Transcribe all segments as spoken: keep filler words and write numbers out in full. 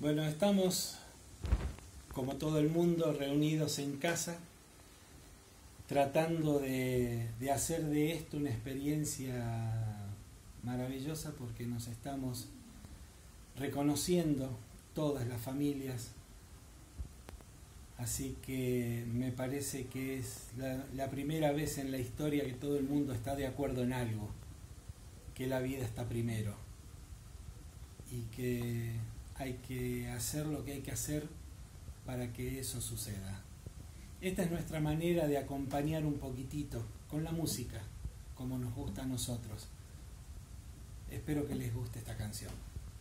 Bueno, estamos, como todo el mundo, reunidos en casa, tratando de, de hacer de esto una experiencia maravillosa, porque nos estamos reconociendo todas las familias. Así que me parece que es la, la primera vez en la historia que todo el mundo está de acuerdo en algo, que la vida está primero y que hay que hacer lo que hay que hacer para que eso suceda. Esta es nuestra manera de acompañar un poquitito con la música, como nos gusta a nosotros. Espero que les guste esta canción.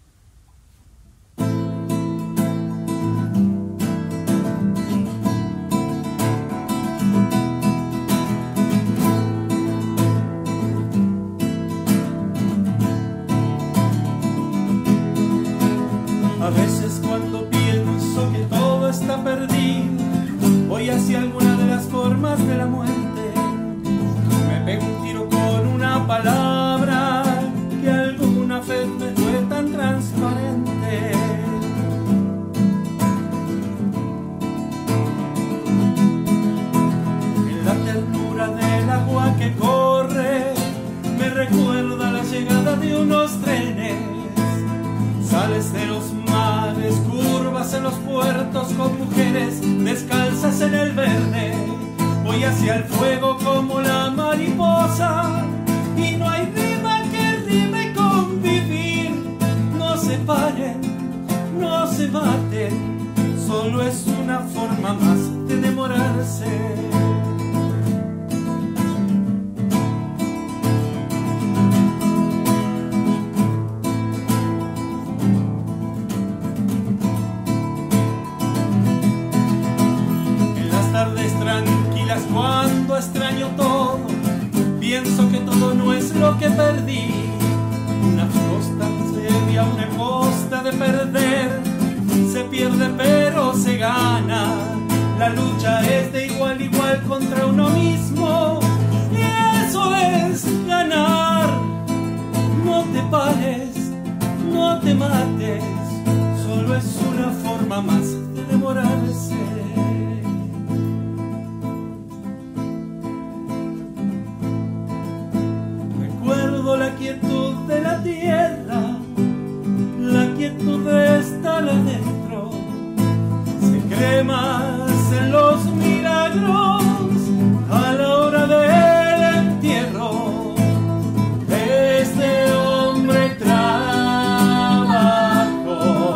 A veces cuando pienso que todo está perdido, voy hacia alguna de las formas de la muerte. Me pego un tiro con una palabra que alguna vez me fue tan transparente. En la ternura del agua que corre, me recuerda la llegada de unos trenes. Sales de los mares, curvas en los puertos con mujeres descalzas en el verde. Voy hacia el fuego como la mariposa y no hay rima que rime con vivir. No se paren, no se maten, solo es una forma más de demorarse. Tardes tranquilas cuando extraño todo, pienso que todo no es lo que perdí. Una constancia, una costa de perder, se pierde pero se gana. La lucha es de igual a igual contra uno mismo y eso es ganar. No te pares, no te mates, solo es una forma más de demorarse. La quietud de la tierra, la quietud de estar adentro, se cree más en los milagros a la hora del entierro de este hombre trabajo.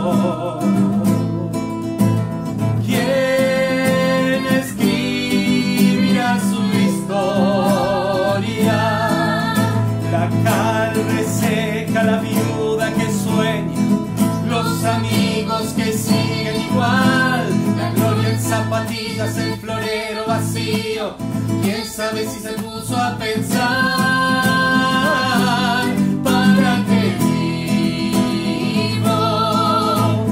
¿Quién escribirá su historia? La cal reseca, la viuda que sueña, los amigos que siguen igual, la gloria en zapatillas, el florero vacío. Quién sabe si se puso a pensar para qué vivo,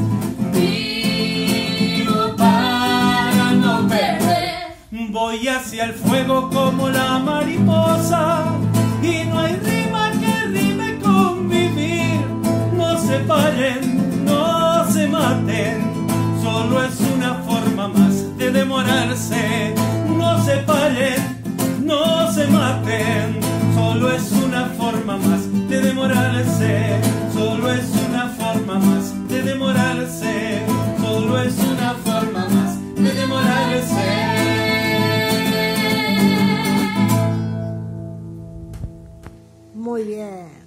vivo para no perder. Voy hacia el fuego como la mariposa y no hay rima que rime con vivir. No se paren, no se maten, solo es una forma más de demorarse. No se paren, no se maten, solo es una forma más de demorarse. Solo es una forma más de demorarse. Solo es una forma más de demorarse. Muy bien.